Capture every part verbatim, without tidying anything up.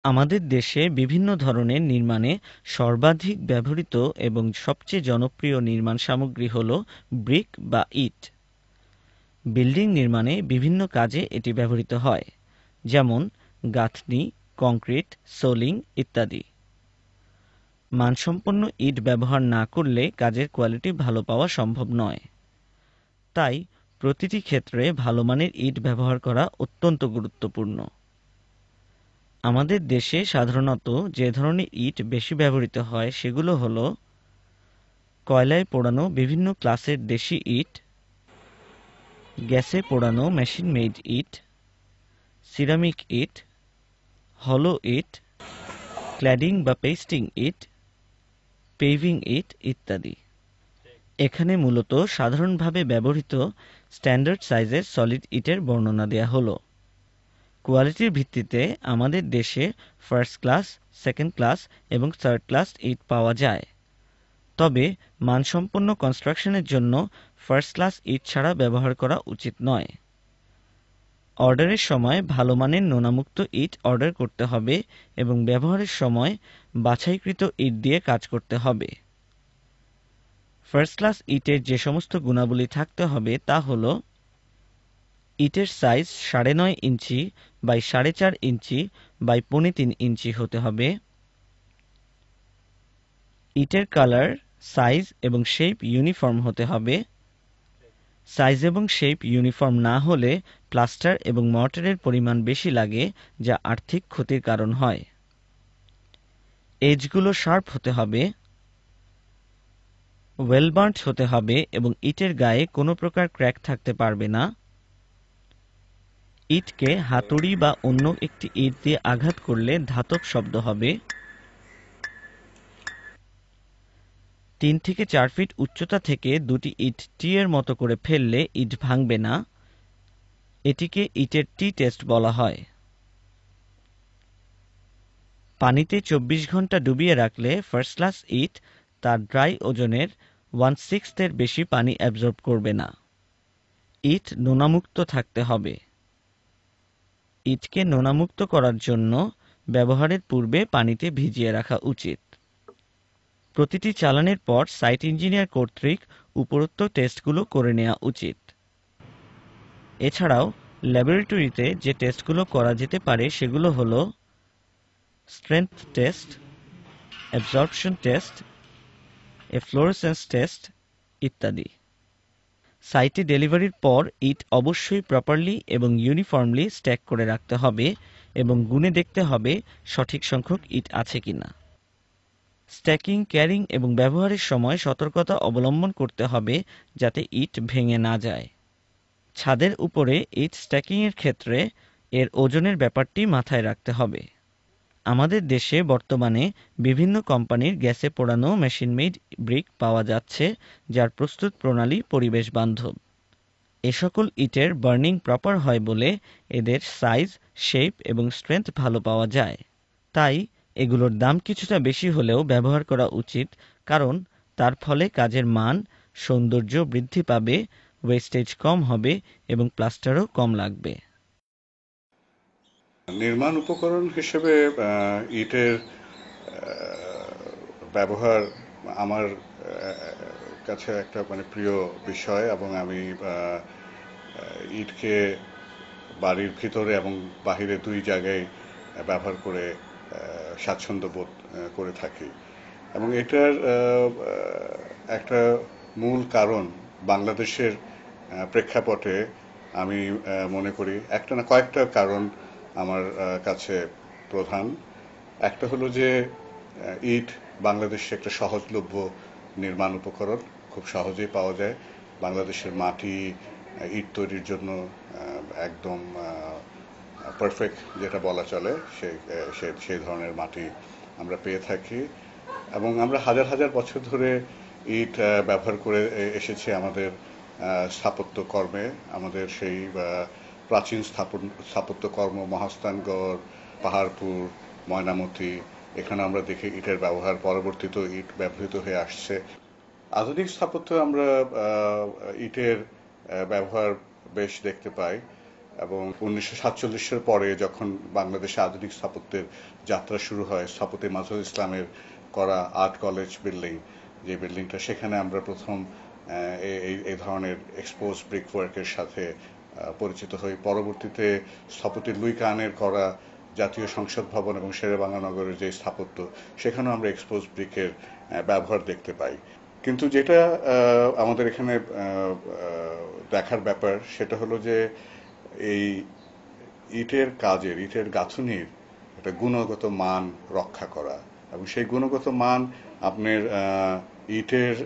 আমাদের দেশে বিভিন্ন ধরনের নির্মাণে সর্বাধিক ব্যবহৃত এবং সবচেয়ে জনপ্রিয় নির্মাণ সামগ্রী হল ব্রিক বা ইট। বিল্ডিং নির্মাণে বিভিন্ন কাজে এটি ব্যবহৃত হয়, যেমন গাঁথনি, কংক্রিট, সোলিং ইত্যাদি। মানসম্পন্ন ইট ব্যবহার না করলে কাজের কোয়ালিটি ভালো পাওয়া সম্ভব নয়। তাই প্রতিটি ক্ষেত্রে ভালো মানের ইট ব্যবহার করা অত্যন্ত গুরুত্বপূর্ণ। আমাদের দেশে সাধারণত যে ধরনের ইট বেশি ব্যবহৃত হয় সেগুলো হলো কয়লায় পোড়ানো বিভিন্ন ক্লাসের দেশি ইট, গ্যাসে পোড়ানো মেশিন মেড ইট, সিরামিক ইট, হলো ইট, ক্ল্যাডিং বা পেস্টিং ইট, পেভিং ইট ইত্যাদি। এখানে মূলত সাধারণভাবে ব্যবহৃত স্ট্যান্ডার্ড সাইজের সলিড ইটের বর্ণনা দেয়া হলো। কোয়ালিটির ভিত্তিতে আমাদের দেশে ফার্স্ট ক্লাস, সেকেন্ড ক্লাস এবং থার্ড ক্লাস ইট পাওয়া যায়। তবে মানসম্পন্ন কনস্ট্রাকশনের জন্য ফার্স্ট ক্লাস ইট ছাড়া ব্যবহার করা উচিত নয়। অর্ডারের সময় ভালো মানের নোনামুক্ত ইট অর্ডার করতে হবে এবং ব্যবহারের সময় বাছাইকৃত ইট দিয়ে কাজ করতে হবে। ফার্স্ট ক্লাস ইটের যে সমস্ত গুণাবলী থাকতে হবে তা হলো: ইটের সাইজ সাড়ে নয় ইঞ্চি বাই সাড়ে চার ইঞ্চি বাই পৌনে তিন ইঞ্চি হতে হবে। ইটের কালার, সাইজ এবং শেপ ইউনিফর্ম হতে হবে। সাইজ এবং শেপ ইউনিফর্ম না হলে প্লাস্টার এবং মর্টারের পরিমাণ বেশি লাগে, যা আর্থিক ক্ষতির কারণ হয়। এজগুলো শার্প হতে হবে, ওয়েল বার্নড হতে হবে এবং ইটের গায়ে কোনো প্রকার ক্র্যাক থাকতে পারবে না। ইটকে হাতুড়ি বা অন্য একটি ইট দিয়ে আঘাত করলে ধাতব শব্দ হবে। তিন থেকে চার ফিট উচ্চতা থেকে দুটি ইট টি এর মতো করে ফেললে ইট ভাঙবে না। এটিকে ইটের টি টেস্ট বলা হয়। পানিতে চব্বিশ ঘন্টা ডুবিয়ে রাখলে ফার্স্ট ক্লাস ইট তার ড্রাই ওজনের ওয়ান সিক্সথ এর বেশি পানি অ্যাবজর্ব করবে না। ইট নোনামুক্ত থাকতে হবে। ইটকে নোনামুক্ত করার জন্য ব্যবহারের পূর্বে পানিতে ভিজিয়ে রাখা উচিত। প্রতিটি চালানের পর সাইট ইঞ্জিনিয়ার কর্তৃক উপরোক্ত টেস্টগুলো করে নেওয়া উচিত। এছাড়াও ল্যাবরেটরিতে যে টেস্টগুলো করা যেতে পারে সেগুলো হলো strength test, absorption test, efflorescence test ইত্যাদি। সাইটে ডেলিভারির পর ইট অবশ্যই প্রপারলি এবং ইউনিফর্মলি স্ট্যাক করে রাখতে হবে এবং গুনে দেখতে হবে সঠিক সংখ্যক ইট আছে কিনা। স্ট্যাকিং, ক্যারিং এবং ব্যবহারের সময় সতর্কতা অবলম্বন করতে হবে যাতে ইট ভেঙে না যায়। ছাদের উপরে ইট স্ট্যাকিংয়ের ক্ষেত্রে এর ওজনের ব্যাপারটি মাথায় রাখতে হবে। আমাদের দেশে বর্তমানে বিভিন্ন কোম্পানির গ্যাসে পোড়ানো মেশিন মেড ব্রিক পাওয়া যাচ্ছে, যার প্রস্তুত প্রণালী পরিবেশ বান্ধব। এ সকল ইটের বার্নিং প্রপার হয় বলে এদের সাইজ, শেপ এবং স্ট্রেংথ ভালো পাওয়া যায়। তাই এগুলোর দাম কিছুটা বেশি হলেও ব্যবহার করা উচিত, কারণ তার ফলে কাজের মান, সৌন্দর্য বৃদ্ধি পাবে, ওয়েস্টেজ কম হবে এবং প্লাস্টারও কম লাগবে। নির্মাণ উপকরণ হিসেবে ইটের ব্যবহার আমার কাছে একটা মানে প্রিয় বিষয় এবং আমি ইটকে বাড়ির ভিতরে এবং বাহিরে দুই জায়গায় ব্যবহার করে স্বাচ্ছন্দ্য বোধ করে থাকি। এবং এটার একটা মূল কারণ বাংলাদেশের প্রেক্ষাপটে আমি মনে করি একটা না কয়েকটা কারণ আমার কাছে প্রধান। একটা হলো যে ইট বাংলাদেশে একটা সহজলভ্য নির্মাণ উপকরণ, খুব সহজেই পাওয়া যায়। বাংলাদেশের মাটি ইট তৈরির জন্য একদম পারফেক্ট যেটা বলা চলে, সেই সেই ধরনের মাটি আমরা পেয়ে থাকি এবং আমরা হাজার হাজার বছর ধরে ইট ব্যবহার করে এসেছি আমাদের স্থাপত্য কর্মে। আমাদের সেই প্রাচীন স্থাপন স্থাপত্য কর্ম মহাস্থানগড়, পাহাড়পুর, ময়নামতি, এখানে আমরা দেখি ইটের ব্যবহার, পরবর্তীতে ইট ব্যবহৃত হয়ে আসছে। আধুনিক স্থাপত্য আমরা ইটের ব্যবহার বেশ দেখতে পাই। এবং উনিশশো সাতচল্লিশের পরে যখন বাংলাদেশে আধুনিক স্থাপত্যের যাত্রা শুরু হয়, স্থপতি মাজহারুল ইসলামের করা আর্ট কলেজ বিল্ডিং, যে বিল্ডিংটা, সেখানে আমরা প্রথম এই এই ধরনের এক্সপোজ ব্রিক ওয়ার্কের সাথে পরিচিত হই। পরবর্তীতে স্থপতি লুই কানের করা জাতীয় সংসদ ভবন এবং শেরেবাংলা নগরের যে স্থাপত্য, সেখানেও আমরা এক্সপোজ ব্রিকের ব্যবহার দেখতে পাই। কিন্তু যেটা আমাদের এখানে দেখার ব্যাপার সেটা হলো যে এই ইটের কাজের, ইটের গাঁথুনির একটা গুণগত মান রক্ষা করা, এবং সেই গুণগত মান আপনার ইটের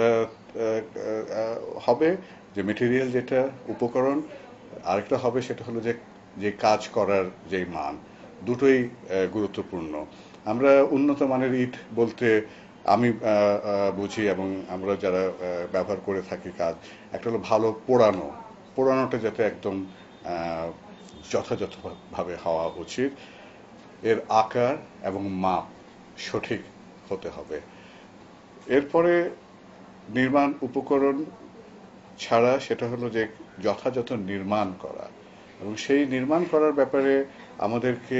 হবে যে মেটেরিয়াল, যেটা উপকরণ, আরেকটা হবে সেটা হলো যে যে কাজ করার যে মান, দুটোই গুরুত্বপূর্ণ। আমরা উন্নত মানের ইট বলতে আমি বুঝি, এবং আমরা যারা ব্যবহার করে থাকি কাজ, একটা হলো ভালো পোড়ানো, পোড়ানোটা যাতে একদম যথাযথভাবে হওয়া উচিত, এর আকার এবং মাপ সঠিক হতে হবে। এরপরে নির্মাণ উপকরণ ছাড়া সেটা হলো যে যথাযথ নির্মাণ করা, এবং সেই নির্মাণ করার ব্যাপারে আমাদেরকে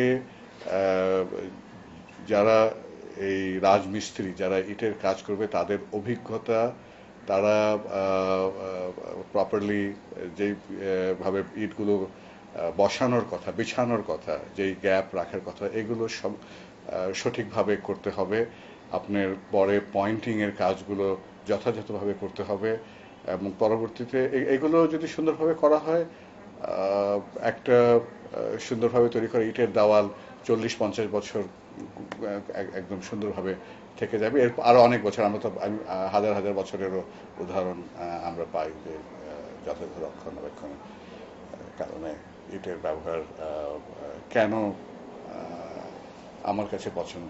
যারা এই রাজমিস্ত্রি, যারা ইটের কাজ করবে, তাদের অভিজ্ঞতা, তারা প্রপারলি যেভাবে ইটগুলো বসানোর কথা, বিছানোর কথা, যেই গ্যাপ রাখার কথা, এগুলো সব সঠিকভাবে করতে হবে। আপনার পরে পয়েন্টিং এর কাজগুলো যথাযথভাবে করতে হবে, এবং পরবর্তীতে এগুলো যদি সুন্দরভাবে করা হয়, একটা সুন্দরভাবে তৈরি করা ইটের দেওয়াল চল্লিশ পঞ্চাশ বছর একদম সুন্দরভাবে থেকে যাবে। এর আরো অনেক বছর, আমরা তো হাজার হাজার বছরেরও উদাহরণ আমরা পাই যে যথাযথ রক্ষণাবেক্ষণের কারণে ইটের ব্যবহার কেন আমার কাছে পছন্দ।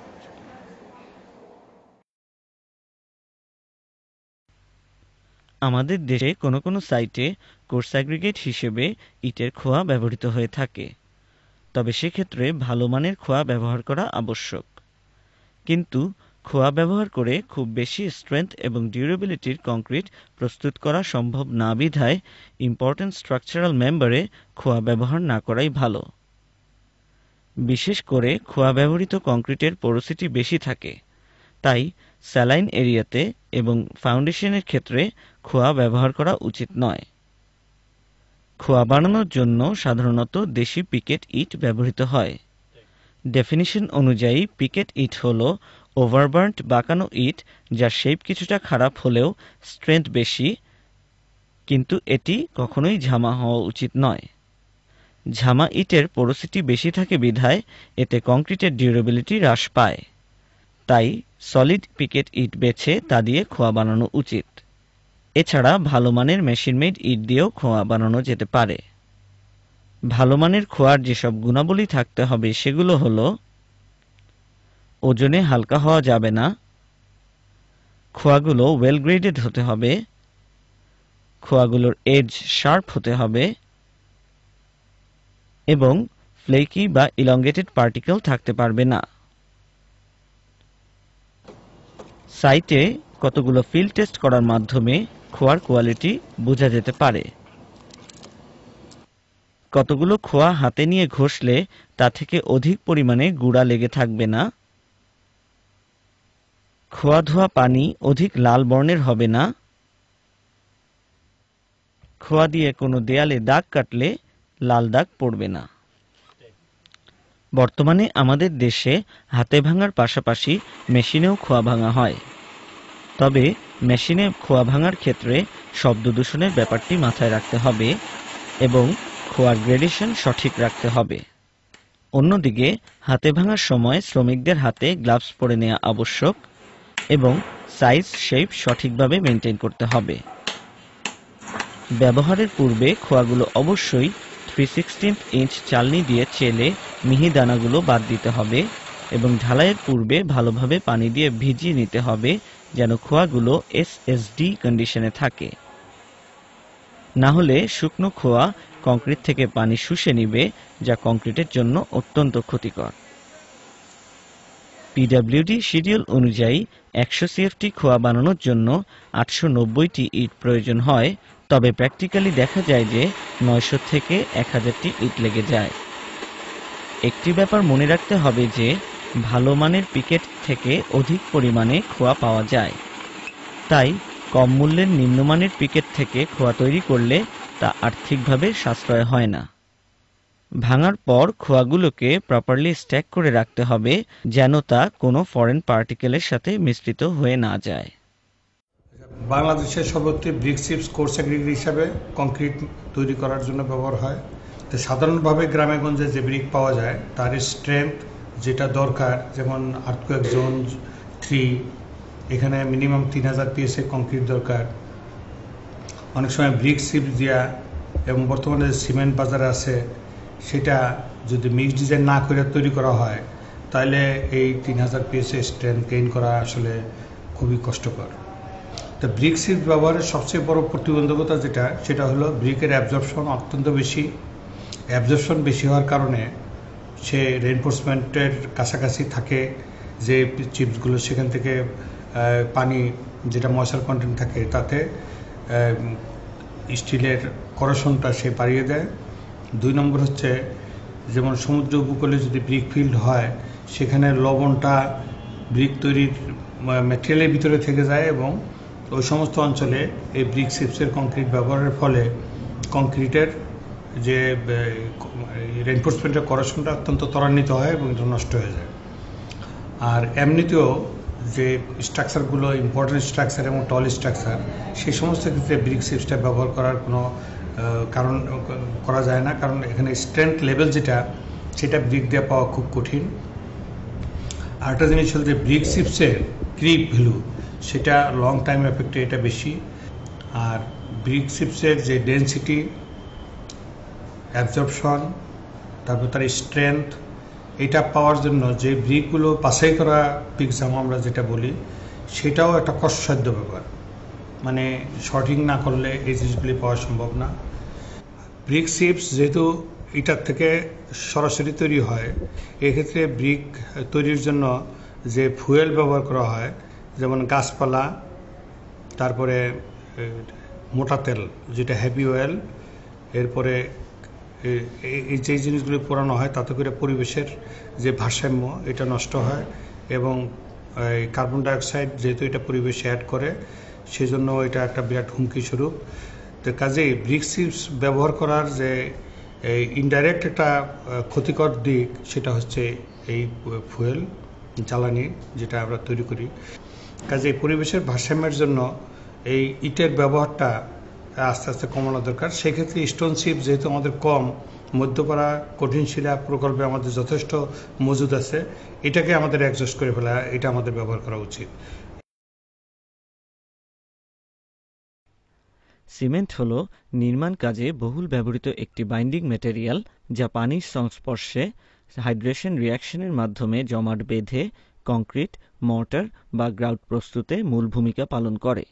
আমাদের দেশে কোনো কোনো সাইটে কোর্স অ্যাগ্রিগেট হিসেবে ইটের খোয়া ব্যবহৃত হয়ে থাকে, তবে সেক্ষেত্রে ভালো মানের খোয়া ব্যবহার করা আবশ্যক। কিন্তু খোয়া ব্যবহার করে খুব বেশি স্ট্রেংথ এবং ডিউরেবিলিটির কংক্রিট প্রস্তুত করা সম্ভব না বিধায় ইম্পর্ট্যান্ট স্ট্রাকচারাল মেম্বারে খোয়া ব্যবহার না করাই ভালো। বিশেষ করে খোয়া ব্যবহৃত কংক্রিটের পোরোসিটি বেশি থাকে, তাই স্যালাইন এরিয়াতে এবং ফাউন্ডেশনের ক্ষেত্রে খোয়া ব্যবহার করা উচিত নয়। খোয়া বানানোর জন্য সাধারণত দেশি পিকেট ইট ব্যবহৃত হয়। ডেফিনিশন অনুযায়ী পিকেট ইট হল ওভারবার্নড বাঁকানো ইট, যার শেপ কিছুটা খারাপ হলেও স্ট্রেংথ বেশি, কিন্তু এটি কখনোই ঝামা হওয়া উচিত নয়। ঝামা ইটের পোরোসিটি বেশি থাকে বিধায় এতে কংক্রিটের ডিউরেবিলিটি হ্রাস পায়, তাই সলিড পিকেট ইট বেছে তা দিয়ে খোয়া বানানো উচিত। এছাড়া ভালো মানের মেশিন মেড ইট দিয়েও খোয়া বানানো যেতে পারে। ভালো মানের খোয়ার যেসব গুণাবলী থাকতে হবে সেগুলো হলো: ওজনে হালকা হওয়া যাবে না, খোয়াগুলো ওয়েল গ্রেডেড হতে হবে, খোয়াগুলোর এজ শার্প হতে হবে, এবং ফ্লেকি বা ইলংগেটেড পার্টিকেল থাকতে পারবে না। সাইটে কতগুলো ফিল্ড টেস্ট করার মাধ্যমে খোয়ার কোয়ালিটি বোঝা যেতে পারে। কতগুলো খোয়া হাতে নিয়ে ঘষলে তা থেকে অধিক পরিমাণে গুঁড়া লেগে থাকবে না, খোয়া ধোয়া পানি অধিক লাল বর্ণের হবে না, খোয়া দিয়ে কোনো দেয়ালে দাগ কাটলে লাল দাগ পড়বে না। বর্তমানে আমাদের দেশে হাতে ভাঙার পাশাপাশি মেশিনেও খোয়া ভাঙা হয়, তবে মেশিনে খোয়া ভাঙার ক্ষেত্রে শব্দ দূষণের ব্যাপারটি মাথায় রাখতে হবে এবং খোয়ার গ্রেডেশন সঠিক রাখতে হবে। অন্যদিকে হাতে ভাঙার সময় শ্রমিকদের হাতে গ্লাভস পরে নেওয়া আবশ্যক এবং সাইজ শেপ সঠিকভাবে মেনটেন করতে হবে। ব্যবহারের পূর্বে খোয়াগুলো অবশ্যই থ্রি সিক্সটিন্থ ইঞ্চ চালনি দিয়ে চেলে মিহি দানাগুলো বাদ দিতে হবে এবং ঢালাইয়ের পূর্বে ভালোভাবে পানি দিয়ে ভিজিয়ে নিতে হবে যেন খোয়াগুলো এস এস ডি কন্ডিশনে থাকে। না হলে শুকনো খোয়া কংক্রিট থেকে পানি শুষে নিবে, যা কংক্রিটের জন্য অত্যন্ত ক্ষতিকর। পিডব্লিউডি শিডিউল অনুযায়ী একশো সিএফটি খোয়া বানানোর জন্য আটশো নব্বইটি ইট প্রয়োজন হয়, তবে প্র্যাকটিক্যালি দেখা যায় যে নয়শো থেকে এক হাজারটি ইট লেগে যায়। একটি ব্যাপার মনে রাখতে হবে যে ভালো মানের পিকেট থেকে অধিক পরিমাণে খোয়া পাওয়া যায়, তাই কম মূল্যের নিম্নমানের পিকেট থেকে খোয়া তৈরি করলে তা আর্থিকভাবে সাশ্রয় হয় না। ভাঙার পর খোয়াগুলোকে প্রপারলি স্ট্যাক করে রাখতে হবে যেন তা কোনো ফরেন পার্টিকেলের সাথে মিশ্রিত হয়ে না যায়। বাংলাদেশের সর্বত্র ব্রিক চিপস কোর্স অ্যাগ্রিগেট হিসাবে কংক্রিট তৈরি করার জন্য ব্যবহার হয়। তো সাধারণভাবে গ্রামেগঞ্জে যে ব্রিক পাওয়া যায় তার স্ট্রেংথ যেটা দরকার, যেমন আর্থকোয়েক জোন থ্রি, এখানে মিনিমাম তিন হাজার পিএসএ কংক্রিট দরকার। অনেক সময় ব্রিক চিপস দেওয়া এবং বর্তমানে যে সিমেন্ট বাজারে আছে সেটা যদি মিক্স ডিজাইন না করে তৈরি করা হয় তাহলে এই তিন হাজার পিএসএ স্ট্রেংথ গেইন করা আসলে খুবই কষ্টকর। তো ব্রিক চিপস ব্যবহারের সবচেয়ে বড় প্রতিবন্ধকতা যেটা সেটা হলো ব্রিকের অ্যাবজর্পশন অত্যন্ত বেশি। অ্যাবজর্পশন বেশি হওয়ার কারণে সে রেইনফোর্সমেন্টের কাছাকাছি থাকে, যে চিপসগুলো সেখান থেকে পানি যেটা ময়শ্চার কন্টেন্ট থাকে তাতে স্টিলের করশনটা সে বাড়িয়ে দেয়। দুই নম্বর হচ্ছে যেমন সমুদ্র উপকূলে যদি ব্রিক ফিল্ড হয় সেখানে লবণটা ব্রিক তৈরির ম্যাটেরিয়ালের ভিতরে থেকে যায় এবং ওই সমস্ত অঞ্চলে এই ব্রিক চিপসের কংক্রিট ব্যবহারের ফলে কংক্রিটের যে রেইনফোর্সমেন্টের করশনটা অত্যন্ত ত্বরান্বিত হয় এবং এটা নষ্ট হয়ে যায়। আর এমনিতেও যে স্ট্রাকচারগুলো ইম্পর্টেন্ট স্ট্রাকচার এবং টল স্ট্রাকচার সেই সমস্ত ক্ষেত্রে ব্রিক চিপসটা ব্যবহার করার কোনো কারণ করা যায় না, কারণ এখানে স্ট্রেংথ লেভেল যেটা সেটা ব্রিক দিয়ে পাওয়া খুব কঠিন। আরেকটা জিনিস হল যে ব্রিক চিপসের ক্রিপ ভ্যালু সেটা লং টাইম এফেক্টে এটা বেশি। আর ব্রিক চিপসের যে ডেন্সিটি, অ্যাবজর্পশন, তারপর তার স্ট্রেংথ, এটা পাওয়ার জন্য যে ব্রিকগুলো বাছাই করা পিকজাম আমরা যেটা বলি সেটাও একটা কষ্টসাধ্য ব্যাপার, মানে শর্টিং না করলে এই জিনিসগুলি পাওয়া সম্ভব না। ব্রিক চিপস যেহেতু এটার থেকে সরাসরি তৈরি হয়, এক্ষেত্রে ব্রিক তৈরির জন্য যে ফুয়েল ব্যবহার করা হয় যেমন গাছপালা, তারপরে মোটা তেল যেটা হ্যাপি অয়েল, এরপরে এই যে জিনিসগুলি পোড়ানো হয় তাতে করে পরিবেশের যে ভারসাম্য এটা নষ্ট হয় এবং কার্বন ডাইঅক্সাইড যেহেতু এটা পরিবেশে অ্যাড করে সেজন্য এটা একটা বিরাট হুমকি স্বরূপ। তো কাজেই ব্রিক চিপস ব্যবহার করার যে ইনডাইরেক্ট একটা ক্ষতিকর দিক সেটা হচ্ছে এই ফুয়েল জ্বালানি যেটা আমরা তৈরি করি। কাজেই পরিবেশের ভারসাম্যের জন্য এই ইটের ব্যবহারটা আস্তে আস্তে কমানো দরকার। সেক্ষেত্রে স্টোন চিপ যেহেতু আমাদের কম, মধ্যপাড়া কঠিন শিলা প্রকল্পে আমাদের যথেষ্ট মজুদ আছে, এটাকে আমাদের অ্যাডজাস্ট করে ফেলা, এটা আমাদের ব্যবহার করা উচিত। সিমেন্ট হল নির্মাণ কাজে বহুল ব্যবহৃত একটি বাইন্ডিং ম্যাটেরিয়াল যা পানির সংস্পর্শে হাইড্রেশন রিঅ্যাকশনের মাধ্যমে জমাট বেঁধে কংক্রিট, মর্টার বা গ্রাউট প্রস্তুতে মূল ভূমিকা পালন করে।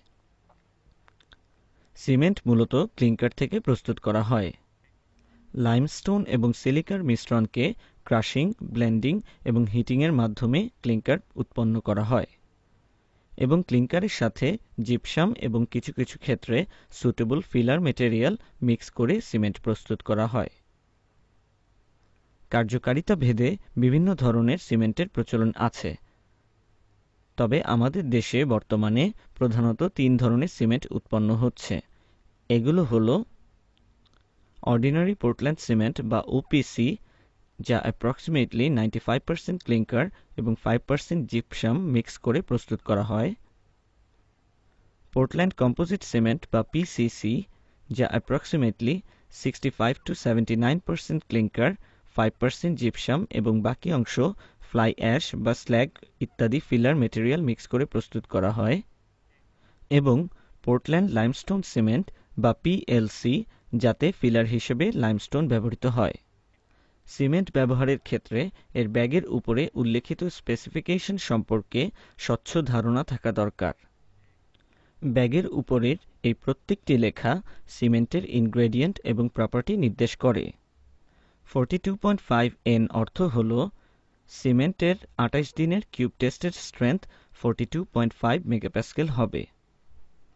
সিমেন্ট মূলত ক্লিংকার থেকে প্রস্তুত করা হয়। লাইমস্টোন এবং সিলিকার মিশ্রণকে ক্রাশিং, ব্লেন্ডিং এবং হিটিংয়ের মাধ্যমে ক্লিংকার উৎপন্ন করা হয় এবং ক্লিংকারের সাথে জিপসাম এবং কিছু কিছু ক্ষেত্রে সুটেবল ফিলার ম্যাটেরিয়াল মিক্স করে সিমেন্ট প্রস্তুত করা হয়। কার্যকারিতা ভেদে বিভিন্ন ধরনের সিমেন্টের প্রচলন আছে, তবে আমাদের দেশে বর্তমানে প্রধানত তিন ধরনের সিমেন্ট উৎপন্ন হচ্ছে। এগুলো হলো অর্ডিনারি পোর্টল্যান্ড সিমেন্ট বা ওপিসি, যা approximately ninety five percent clinker এবং ফাইভ পার্সেন্ট জিপসাম মিক্স করে প্রস্তুত করা হয়। পোর্টল্যান্ড কম্পোজিট সিমেন্ট বা পিসিসি, যা approximately sixty five to seventy nine percent clinker, five percent gypsum এবং বাকি অংশ ফ্লাই অ্যাশ বা স্ল্যাগ ইত্যাদি ফিলার ম্যাটেরিয়াল মিক্স করে প্রস্তুত করা হয়। এবং পোর্টল্যান্ড লাইমস্টোন সিমেন্ট বা পিএলসি, যাতে ফিলার হিসেবে লাইমস্টোন ব্যবহৃত হয়। সিমেন্ট ব্যবহারের ক্ষেত্রে এর ব্যাগের উপরে উল্লেখিত স্পেসিফিকেশন সম্পর্কে স্বচ্ছ ধারণা থাকা দরকার। ব্যাগের উপরের এই প্রত্যেকটি লেখা সিমেন্টের ইনগ্রেডিয়েন্ট এবং প্রপার্টি নির্দেশ করে। Forty two point five N অর্থ হল সিমেন্টের আটাইশ দিনের কিউব টেস্টের strength forty two point five megapascal হবে।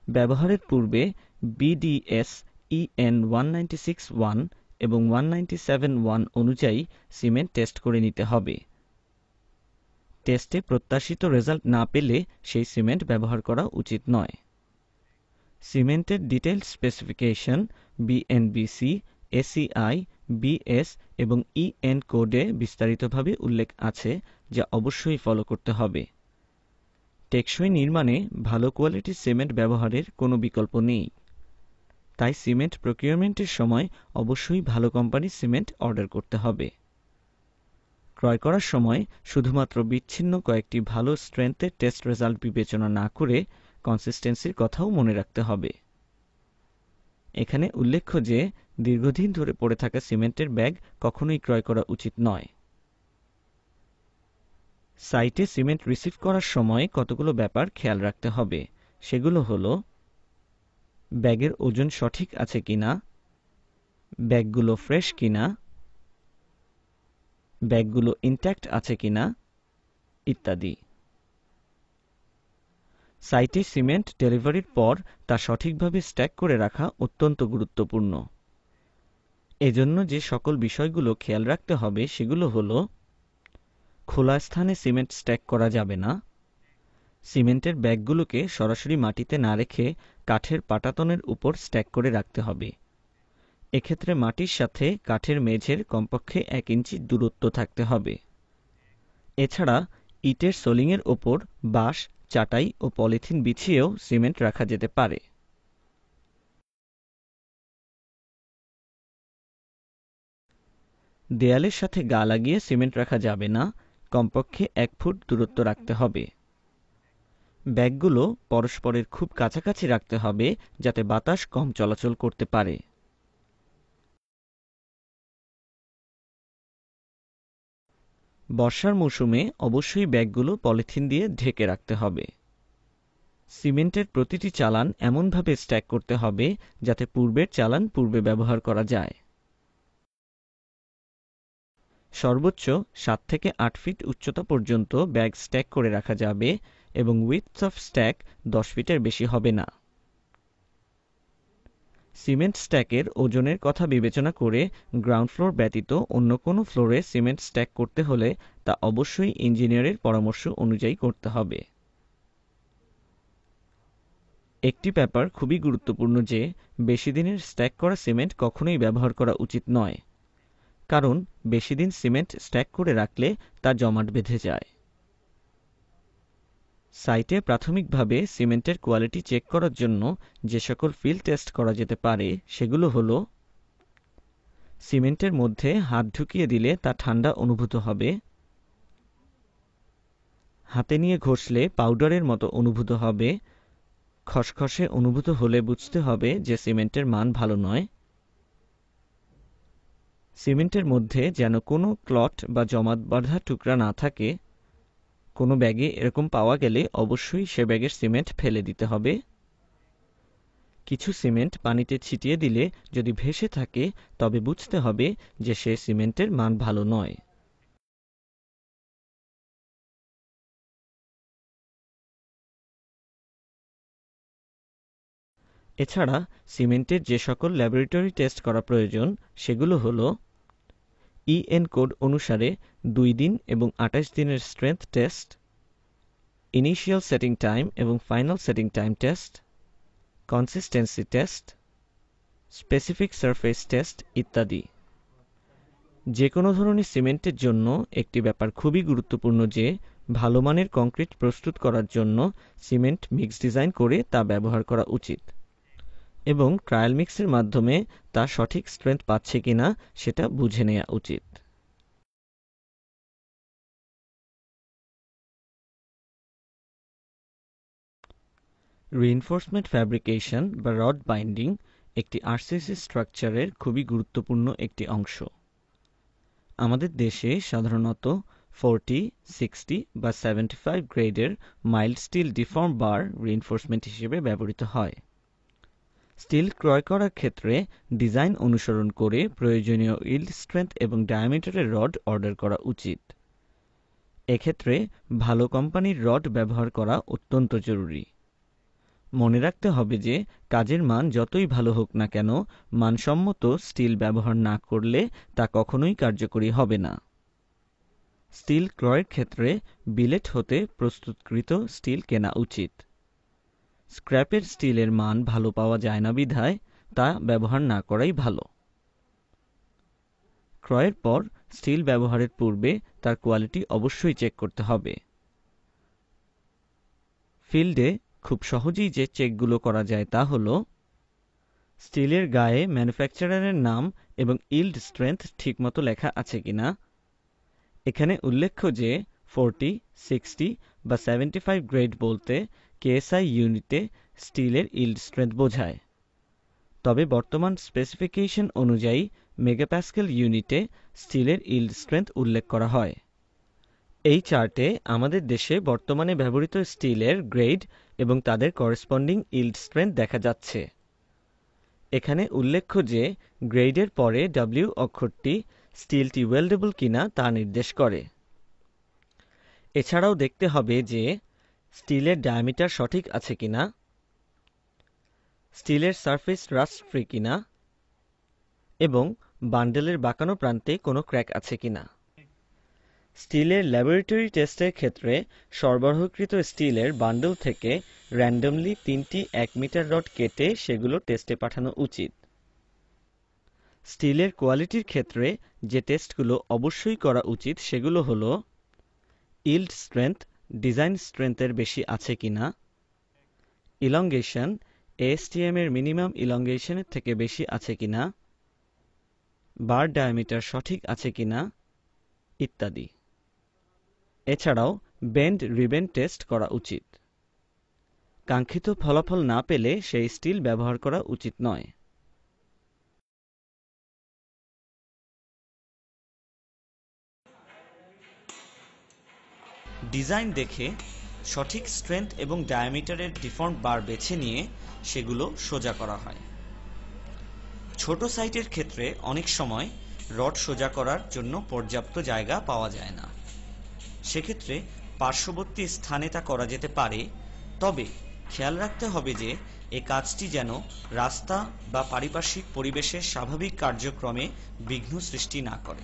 ব্যবহারের পূর্বে BDS EN one ninety six one এবং ওয়ান নাইনটি সেভেন ওয়ান অনুযায়ী সিমেন্ট টেস্ট করে নিতে হবে। টেস্টে প্রত্যাশিত রেজাল্ট না পেলে সেই সিমেন্ট ব্যবহার করা উচিত নয়। সিমেন্টের detailed specification BNBC, ACI, BS এবং ইএন কোডে বিস্তারিতভাবে উল্লেখ আছে, যা অবশ্যই ফলো করতে হবে। টেকসই নির্মাণে ভালো কোয়ালিটির সিমেন্ট ব্যবহারের কোনো বিকল্প নেই। তাই সিমেন্ট প্রকিউরমেন্টের সময় অবশ্যই ভালো কোম্পানির সিমেন্ট অর্ডার করতে হবে। ক্রয় করার সময় শুধুমাত্র বিচ্ছিন্ন কয়েকটি ভালো স্ট্রেংথের টেস্ট রেজাল্ট বিবেচনা না করে কনসিস্টেন্সির কথাও মনে রাখতে হবে। এখানে উল্লেখ্য যে দীর্ঘদিন ধরে পড়ে থাকা সিমেন্টের ব্যাগ কখনোই ক্রয় করা উচিত নয়। সাইটে সিমেন্ট রিসিভ করার সময় কতগুলো ব্যাপার খেয়াল রাখতে হবে। সেগুলো হলো ব্যাগের ওজন সঠিক আছে কিনা, ব্যাগগুলো ফ্রেশ কিনা, ব্যাগগুলো ইনট্যাক্ট আছে কিনা ইত্যাদি। সাইটে সিমেন্ট ডেলিভারির পর তা সঠিকভাবে স্ট্যাক করে রাখা অত্যন্ত গুরুত্বপূর্ণ। এজন্য যে সকল বিষয়গুলো খেয়াল রাখতে হবে সেগুলো হলো খোলা স্থানে সিমেন্ট স্ট্যাক করা যাবে না, সিমেন্টের ব্যাগগুলোকে সরাসরি মাটিতে না রেখে কাঠের পাটাতনের উপর স্ট্যাক করে রাখতে হবে। এক্ষেত্রে মাটির সাথে কাঠের মেঝের কমপক্ষে এক ইঞ্চি দূরত্ব থাকতে হবে। এছাড়া ইটের সোলিংয়ের ওপর বাঁশ, চাটাই ও পলিথিন বিছিয়েও সিমেন্ট রাখা যেতে পারে। দেয়ালের সাথে গা লাগিয়ে সিমেন্ট রাখা যাবে না, কমপক্ষে এক ফুট দূরত্ব রাখতে হবে। ব্যাগগুলো পরস্পরের খুব কাছাকাছি রাখতে হবে যাতে বাতাস কম চলাচল করতে পারে। বর্ষার মৌসুমে অবশ্যই ব্যাগগুলো পলিথিন দিয়ে ঢেকে রাখতে হবে। সিমেন্টের প্রতিটি চালান এমনভাবে স্ট্যাক করতে হবে যাতে পূর্বের চালান পূর্বে ব্যবহার করা যায়। সর্বোচ্চ সাত থেকে আট ফিট উচ্চতা পর্যন্ত ব্যাগ স্ট্যাক করে রাখা যাবে এবং উইডথ অফ স্ট্যাক দশ ফিটের বেশি হবে না। সিমেন্ট স্ট্যাকের ওজনের কথা বিবেচনা করে গ্রাউন্ড ফ্লোর ব্যতীত অন্য কোনো ফ্লোরে সিমেন্ট স্ট্যাক করতে হলে তা অবশ্যই ইঞ্জিনিয়ারের পরামর্শ অনুযায়ী করতে হবে। একটি ব্যাপার খুবই গুরুত্বপূর্ণ যে বেশি দিনের স্ট্যাক করা সিমেন্ট কখনোই ব্যবহার করা উচিত নয়, কারণ বেশি দিন সিমেন্ট স্ট্যাক করে রাখলে তা জমাট বেঁধে যায়। সাইটে প্রাথমিকভাবে সিমেন্টের কোয়ালিটি চেক করার জন্য যে সকল ফিল্ড টেস্ট করা যেতে পারে সেগুলো হলো সিমেন্টের মধ্যে হাত ঢুকিয়ে দিলে তা ঠান্ডা অনুভূত হবে, হাতে নিয়ে ঘষলে পাউডারের মতো অনুভূত হবে, খসখসে অনুভূত হলে বুঝতে হবে যে সিমেন্টের মান ভালো নয়, সিমেন্টের মধ্যে যেন কোনো ক্লট বা জমাট বাঁধা টুকরা না থাকে। কোনো ব্যাগে এরকম পাওয়া গেলে অবশ্যই সে ব্যাগের সিমেন্ট ফেলে দিতে হবে। কিছু সিমেন্ট পানিতে ছিটিয়ে দিলে যদি ভেসে থাকে তবে বুঝতে হবে যে সে সিমেন্টের মান ভালো নয়। এছাড়া সিমেন্টের যে সকল ল্যাবরেটরি টেস্ট করা প্রয়োজন সেগুলো হলো ইএন কোড অনুসারে দুই দিন এবং আঠাশ দিনের strength test, initial setting time এবং final setting time test, consistency test, specific surface test ইত্যাদি। যে কোনো ধরনের সিমেন্টের জন্য একটি ব্যাপার খুবই গুরুত্বপূর্ণ যে ভালো মানের কংক্রিট প্রস্তুত করার জন্য সিমেন্ট মিক্স ডিজাইন করে তা ব্যবহার করা উচিত এবং ট্রায়াল মিক্সের মাধ্যমে তা সঠিক স্ট্রেংথ পাচ্ছে কিনা সেটা বুঝে নেওয়া উচিত। রিইনফোর্সমেন্ট ফ্যাব্রিকেশন বা রড বাইন্ডিং একটি আরসিসি স্ট্রাকচারের খুবই গুরুত্বপূর্ণ একটি অংশ। আমাদের দেশে সাধারণত ফোরটি, সিক্সটি বা সেভেন্টি ফাইভ গ্রেডের mild steel deform bar reinforcement হিসেবে ব্যবহৃত হয়। স্টিল ক্রয় করার ক্ষেত্রে ডিজাইন অনুসরণ করে প্রয়োজনীয় ইল্ড স্ট্রেংথ এবং ডায়ামিটারের রড অর্ডার করা উচিত। এক্ষেত্রে ভালো কোম্পানির রড ব্যবহার করা অত্যন্ত জরুরি। মনে রাখতে হবে যে কাজের মান যতই ভালো হোক না কেন, মানসম্মত স্টিল ব্যবহার না করলে তা কখনোই কার্যকরী হবে না। স্টিল ক্রয়ের ক্ষেত্রে বিলেট হতে প্রস্তুতকৃত স্টিল কেনা উচিত। স্ক্র্যাপের স্টিলের মান ভালো পাওয়া যায় না বিধায় তা ব্যবহার না করাই ভালো। ক্রয়ের পর স্টিল ব্যবহারের পূর্বে তার কোয়ালিটি অবশ্যই চেক করতে হবে। ফিল্ডে খুব সহজেই যে চেকগুলো করা যায় তা হলো স্টিলের গায়ে ম্যানুফ্যাকচারারের নাম এবং ইল্ড স্ট্রেংথ ঠিকমতো লেখা আছে কিনা। এখানে উল্লেখ্য যে ফোরটি, সিক্সটি বা সেভেন্টি ফাইভ গ্রেড বলতে কেএসআই ইউনিটে স্টিলের ইল্ড স্ট্রেংথ বোঝায়, তবে বর্তমান স্পেসিফিকেশন অনুযায়ী মেগাপ্যাসকেল ইউনিটে স্টিলের ইল্ড স্ট্রেংথ উল্লেখ করা হয়। এই চার্টে আমাদের দেশে বর্তমানে ব্যবহৃত স্টিলের গ্রেড এবং তাদের করেসপন্ডিং ইল্ড স্ট্রেংথ দেখা যাচ্ছে। এখানে উল্লেখ্য যে গ্রেডের পরে ডব্লিউ অক্ষরটি স্টিলটি ওয়েল্ডেবল কিনা তা নির্দেশ করে। এছাড়াও দেখতে হবে যে স্টিলের ডায়ামিটার সঠিক আছে কিনা, স্টিলের সারফেস রাস্ট ফ্রি কিনা এবং বান্ডেলের বাঁকানো প্রান্তে কোনো ক্র্যাক আছে কিনা। স্টিলের ল্যাবরেটরি টেস্টের ক্ষেত্রে সরবরাহকৃত স্টিলের বান্ডেল থেকে র্যান্ডমলি তিনটি এক মিটার রড কেটে সেগুলো টেস্টে পাঠানো উচিত। স্টিলের কোয়ালিটির ক্ষেত্রে যে টেস্টগুলো অবশ্যই করা উচিত সেগুলো হলো ইল্ড স্ট্রেংথ ডিজাইন স্ট্রেংথের বেশি আছে কিনা, ইলংগেশন এএসটিএম এর মিনিমাম ইলংগেশনের থেকে বেশি আছে কিনা, বার ডায়ামিটার সঠিক আছে কিনা ইত্যাদি। এছাড়াও বেন্ড রিবেন টেস্ট করা উচিত। কাঙ্ক্ষিত ফলাফল না পেলে সেই স্টিল ব্যবহার করা উচিত নয়। ডিজাইন দেখে সঠিক স্ট্রেংথ এবং ডায়ামিটারের ডিফর্ম বার বেছে নিয়ে সেগুলো সোজা করা হয়। ছোট সাইটের ক্ষেত্রে অনেক সময় রড সোজা করার জন্য পর্যাপ্ত জায়গা পাওয়া যায় না, সেক্ষেত্রে পার্শ্ববর্তী স্থানে তা করা যেতে পারে, তবে খেয়াল রাখতে হবে যে এ কাজটি যেন রাস্তা বা পারিপার্শ্বিক পরিবেশের স্বাভাবিক কার্যক্রমে বিঘ্ন সৃষ্টি না করে।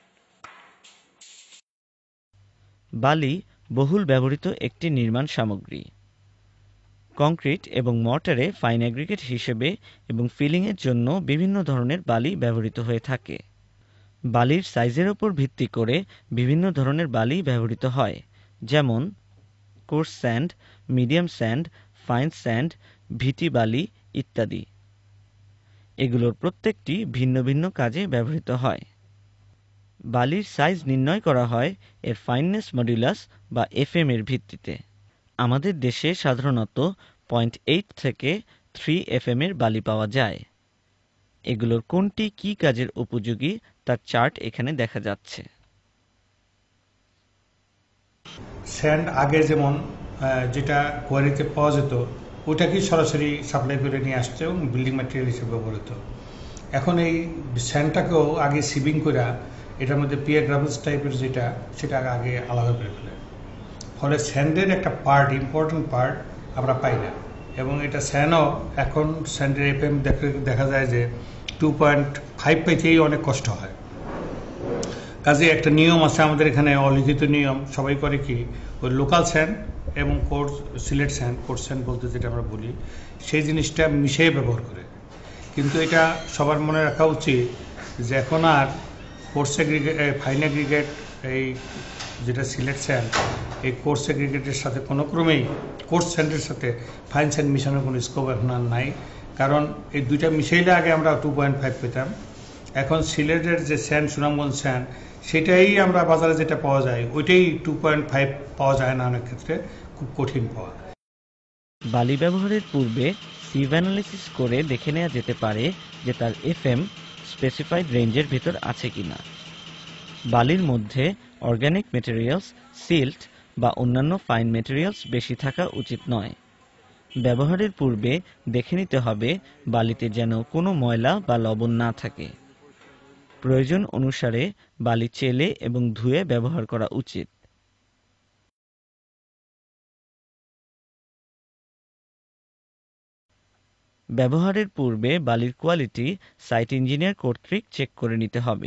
বালি বহুল ব্যবহৃত একটি নির্মাণ সামগ্রী। কংক্রিট এবং মর্টারে ফাইন অ্যাগ্রিগেট হিসেবে এবং ফিলিংয়ের জন্য বিভিন্ন ধরনের বালি ব্যবহৃত হয়ে থাকে। বালির সাইজের উপর ভিত্তি করে বিভিন্ন ধরনের বালি ব্যবহৃত হয়, যেমন coarse sand, medium sand, fine sand, ভিটি বালি ইত্যাদি। এগুলোর প্রত্যেকটি ভিন্ন ভিন্ন কাজে ব্যবহৃত হয়। বালির সাইজ নির্ণয় করা হয় এর ফাইননেস মডুলাস বা এফএম এর ভিত্তিতে। আমাদের দেশে সাধারণত পয়েন্ট এইট থেকে থ্রি এফএম এর বালি পাওয়া যায়। এগুলোর কোনটি কি কাজের উপযোগী তার চার্ট এখানে দেখা যাচ্ছে। স্যান্ড আগে যেমন যেটা কোয়ারিতে পাওয়া যেত ওটাকেই সরাসরি সাপ্লাই করে নিয়ে আসছে এবং বিল্ডিং ম্যাটেরিয়াল হিসেবে ব্যবহৃত। এখন এই স্যান্ডটাকেও আগে সিবিং করে এটার মধ্যে পিয়ার গ্রাভেলস টাইপের যেটা সেটা আগে আলাদা করে ফেলে, ফলে স্যান্ডের একটা পার্ট ইম্পর্টেন্ট পার্ট আমরা পাই না। এবং এটা স্যান্ডও এখন স্যান্ডের এফএম দেখা যায় যে টু পয়েন্ট ফাইভ পাইতেই অনেক কষ্ট হয়। কাজে একটা নিয়ম আছে আমাদের এখানে, অলিখিত নিয়ম, সবাই করে কি ওই লোকাল স্যান্ড এবং coarse Sylhet sand, coarse sand বলতে যেটা আমরা বলি, সেই জিনিসটা মিশিয়ে ব্যবহার করে। কিন্তু এটা সবার মনে রাখা উচিত যে এখন আর কোর্স এগ্রিগেট, ফাইন এগ্রিগেট, এই যেটা সিলেট স্যান্ড, এই কোর্স এগ্রিগেটের সাথে কোনো ক্রমেই কোর্স স্যান্ডের সাথে ফাইন স্যান্ড মিশানোর কোনো স্কোপ এখন আর নাই। কারণ এই দুইটা মিশাইলে আগে আমরা টু পয়েন্ট ফাইভ পেতাম, এখন সিলেটের যে স্যান্ড, সুনামগঞ্জ স্যান্ড, সেটাই আমরা বাজারে যেটা পাওয়া যায় ওইটাই টু পয়েন্ট ফাইভ পাওয়া যায় না, অনেক ক্ষেত্রে খুব কঠিন পাওয়া। বালি ব্যবহারের পূর্বে সিভ অ্যানালিসিস করে দেখে নেওয়া যেতে পারে যে তার এফএম স্পেসিফাইড রেঞ্জের ভিতর আছে কিনা। বালির মধ্যে অর্গানিক ম্যাটেরিয়ালস, সিল্ট বা অন্যান্য ফাইন ম্যাটেরিয়ালস বেশি থাকা উচিত নয়। ব্যবহারের পূর্বে দেখে নিতে হবে বালিতে যেন কোনো ময়লা বা লবণ না থাকে। প্রয়োজন অনুসারে বালি চেলে এবং ধুয়ে ব্যবহার করা উচিত। ব্যবহারের পূর্বে বালির কোয়ালিটি সাইট ইঞ্জিনিয়ার কর্তৃক চেক করে নিতে হবে।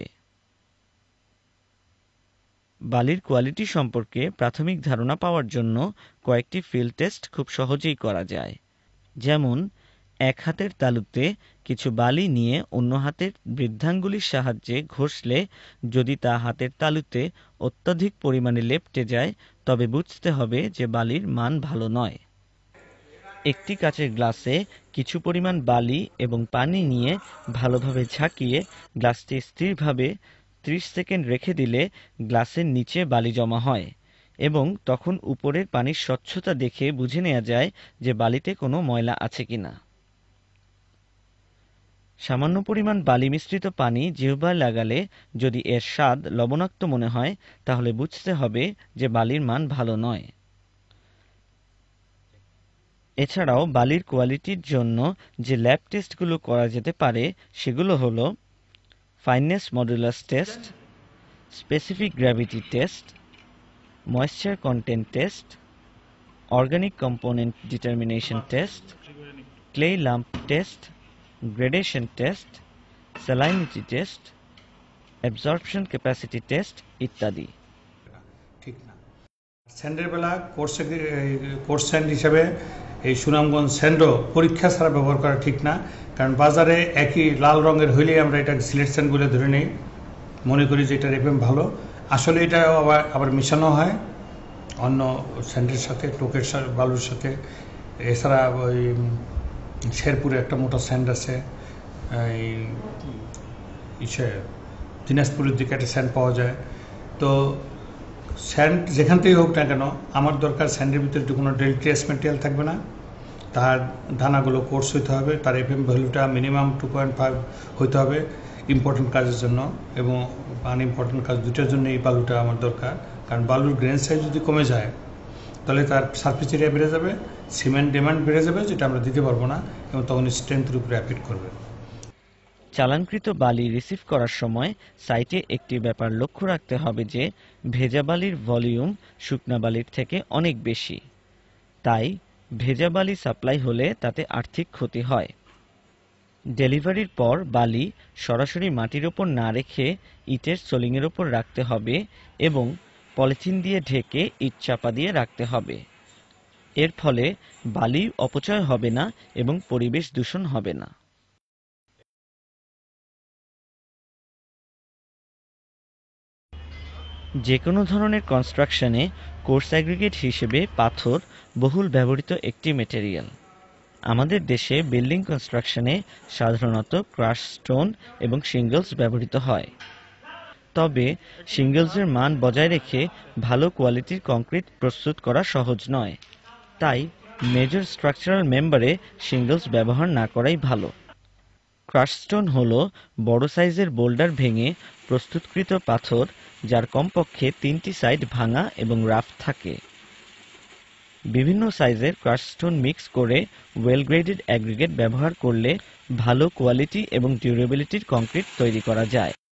বালির কোয়ালিটি সম্পর্কে প্রাথমিক ধারণা পাওয়ার জন্য কয়েকটি ফিল্ড টেস্ট খুব সহজেই করা যায়। যেমন এক হাতের তালুতে কিছু বালি নিয়ে অন্য হাতের বৃদ্ধাঙ্গুলির সাহায্যে ঘষলে যদি তা হাতের তালুতে অত্যধিক পরিমাণে লেপ্টে যায় তবে বুঝতে হবে যে বালির মান ভালো নয়। একটি কাচের গ্লাসে কিছু পরিমাণ বালি এবং পানি নিয়ে ভালোভাবে ঝাঁকিয়ে গ্লাসটি স্থিরভাবে ত্রিশ সেকেন্ড রেখে দিলে গ্লাসের নিচে বালি জমা হয় এবং তখন উপরের পানির স্বচ্ছতা দেখে বুঝে নেওয়া যায় যে বালিতে কোনো ময়লা আছে কিনা। সামান্য পরিমাণ বালি মিশ্রিত পানি জিহ্বায় লাগালে যদি এর স্বাদ লবণাক্ত মনে হয় তাহলে বুঝতে হবে যে বালির মান ভালো নয়। এছাড়াও বালির কোয়ালিটির জন্য যে ল্যাব টেস্টগুলো করা যেতে পারে সেগুলো হলো fineness modulus test, specific gravity test, moisture content test, organic component determination test, clay lump test, gradation test, salinity test, absorption capacity test ইত্যাদি। ঠিক না, স্যান্ডের বেলা কোর্স কোর্স স্যান্ড হিসাবে এই সুনামগঞ্জ স্যান্ডও পরীক্ষা ছাড়া ব্যবহার করা ঠিক না, কারণ বাজারে একই লাল রঙের হইলেই আমরা এটা সিলেট স্যান্ড বলে ধরে নিই, মনে করি যে এটা এফএম ভালো। আসলে এটা আবার আবার মেশানো হয় অন্য স্যান্ডের সাথে, টোকের সাথে, বালুর সাথে। এছাড়া ওই শেরপুরে একটা মোটা স্যান্ড আছে, এই ইসে দিনাজপুরের দিকে একটা স্যান্ড পাওয়া যায়। তো স্যান্ড যেখান থেকেই হোক না কেন আমার দরকার স্যান্ডের ভিতরে কোনো ডেলিট্রিয়াস ম্যাটেরিয়াল থাকবে না, তার দানাগুলো কোর্স হইতে হবে, তার এফএম ভ্যালুটা মিনিমাম টু পয়েন্ট ফাইভ হইতে হবে ইম্পর্টেন্ট কাজের জন্য এবং আনইম্পর্টেন্ট কাজ দুটার জন্য এই বালুটা আমার দরকার। কারণ বালুর গ্রেন সাইজ যদি কমে যায় তাহলে তার সারফেস এরিয়া বেড়ে যাবে, সিমেন্ট ডিমান্ড বেড়ে যাবে, যেটা আমরা দিতে পারবো না এবং তখন স্ট্রেংথের উপরে অ্যাফেক্ট করবে। চালানকৃত বালি রিসিভ করার সময় সাইটে একটি ব্যাপার লক্ষ্য রাখতে হবে যে ভেজা বালির ভলিউম শুকনা বালির থেকে অনেক বেশি, তাই ভেজা বালি সাপ্লাই হলে তাতে আর্থিক ক্ষতি হয়। ডেলিভারির পর বালি সরাসরি মাটির ওপর না রেখে ইটের সোলিংয়ের ওপর রাখতে হবে এবং পলিথিন দিয়ে ঢেকে ইট চাপা দিয়ে রাখতে হবে। এর ফলে বালি অপচয় হবে না এবং পরিবেশ দূষণ হবে না। যে কোনো ধরনের কনস্ট্রাকশনে কোর্স অ্যাগ্রিগেট হিসেবে পাথর বহুল ব্যবহৃত একটি মেটেরিয়াল। আমাদের দেশে বিল্ডিং কনস্ট্রাকশনে সাধারণত ক্রাশ স্টোন এবং শিঙ্গলস ব্যবহৃত হয়। তবে শিঙ্গলসের মান বজায় রেখে ভালো কোয়ালিটির কংক্রিট প্রস্তুত করা সহজ নয়, তাই মেজর স্ট্রাকচারাল মেম্বারে শিঙ্গলস ব্যবহার না করাই ভালো। ক্রাশ স্টোন হল বড় সাইজের বোল্ডার ভেঙে প্রস্তুতকৃত পাথর যার কমপক্ষে তিনটি সাইড ভাঙা এবং রাফ থাকে। বিভিন্ন সাইজের ক্রাশ স্টোন মিক্স করে ওয়েল গ্রেডেড অ্যাগ্রিগেট ব্যবহার করলে ভালো কোয়ালিটি এবং ডিউরেবিলিটির কংক্রিট তৈরি করা যায়।